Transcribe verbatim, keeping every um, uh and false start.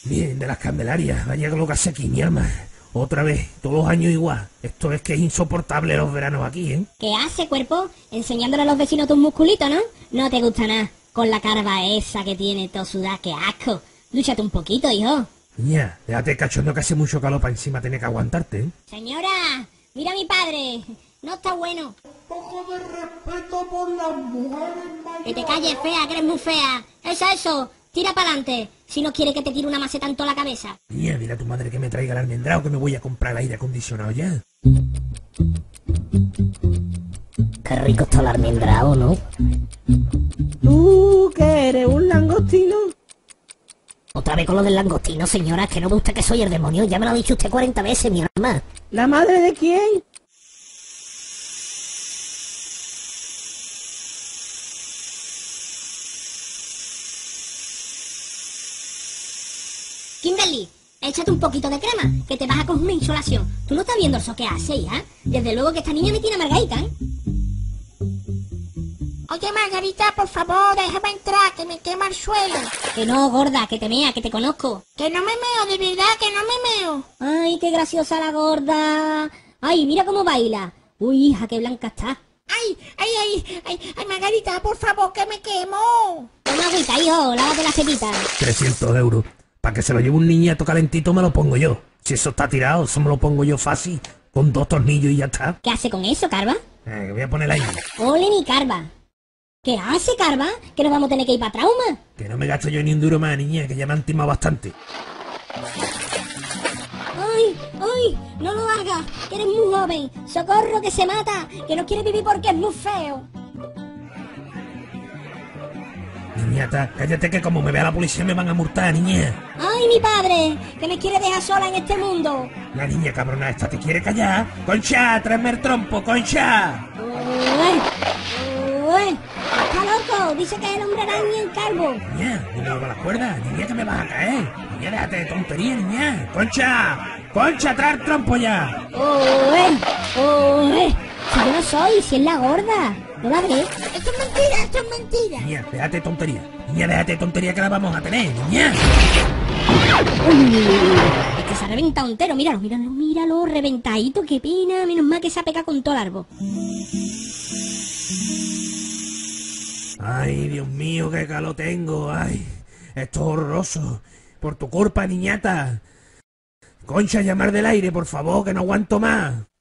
Bien, de las Candelarias, vaya lo que hace aquí, mi alma. Otra vez, todos los años igual. Esto es que es insoportable los veranos aquí, ¿eh? ¿Qué hace, cuerpo? Enseñándole a los vecinos tus musculitos, ¿no? No te gusta nada. Con la carva esa que tiene todo sudada, qué asco. Dúchate un poquito, hijo. Niña, déjate cachondo que hace mucho calor para encima tener que aguantarte, ¿eh? Señora, mira a mi padre. No está bueno. Poco de respeto por las mujeres mayores. Que te calles, fea, que eres muy fea. Eso, eso. Tira para adelante. Si no quiere que te tire una maceta en toda la cabeza. Niña, dile a tu madre que me traiga el almendrado, que me voy a comprar el aire acondicionado ya. Qué rico está el almendrado, ¿no? ¿Tú qué eres? ¿Un langostino? Otra vez con lo del langostino, señora. Es que no ve usted que soy el demonio. Ya me lo ha dicho usted cuarenta veces, mi alma. ¿La madre de quién? Kimberly, échate un poquito de crema, que te vas a coger una insolación. ¿Tú no estás viendo eso que hace, hija? Desde luego que esta niña me tiene amargadita, ¿eh? Oye, Margarita, por favor, déjame entrar, que me quema el suelo. Que no, gorda, que te mea, que te conozco. Que no me meo, de verdad, que no me meo. Ay, qué graciosa la gorda. Ay, mira cómo baila. Uy, hija, qué blanca está. Ay, ay, ay, ay, ay, Margarita, por favor, que me quemo. Toma agüita, hijo, lávate la cepita. trescientos euros. Para que se lo lleve un niñato calentito me lo pongo yo. Si eso está tirado, eso me lo pongo yo fácil. Con dos tornillos y ya está. ¿Qué hace con eso, Carva? Eh, que voy a poner ahí. Ole mi Carva. ¿Qué hace, Carva? Que nos vamos a tener que ir para trauma. Que no me gasto yo ni un duro más, niña, que ya me han timado bastante. ¡Ay! ¡Ay! ¡No lo hagas! ¡Que eres muy joven! ¡Socorro, que se mata! ¡Que no quiere vivir porque es muy feo! Niñata, cállate que como me vea la policía me van a multar, niña. ¡Ay, mi padre! ¡Que me quiere dejar sola en este mundo! La niña cabrona esta te quiere callar. ¡Concha, tráeme el trompo, Concha! ¡Uy! ¡Uy! ¡Está loco! Dice que es el hombre araña en calvo. Niña, no me lo las cuerdas. Niña, que me vas a caer. Niña, déjate de tontería, niña. ¡Concha! ¡Concha, trae el trompo ya! ¡Uy! ¡Uy! Si yo no soy, si es la gorda. ¿No la ves? Esto es mentira, esto es mentira. Niña, déjate de tontería. Niña, déjate de tontería que la vamos a tener, niña. Es que se ha reventado entero. Míralo, míralo, míralo. Reventadito, qué pena. Menos mal que se ha pegado con todo el árbol. Ay, Dios mío, qué calor tengo. Ay, esto es horroroso. Por tu culpa, niñata. Concha, llamar del aire, por favor, que no aguanto más.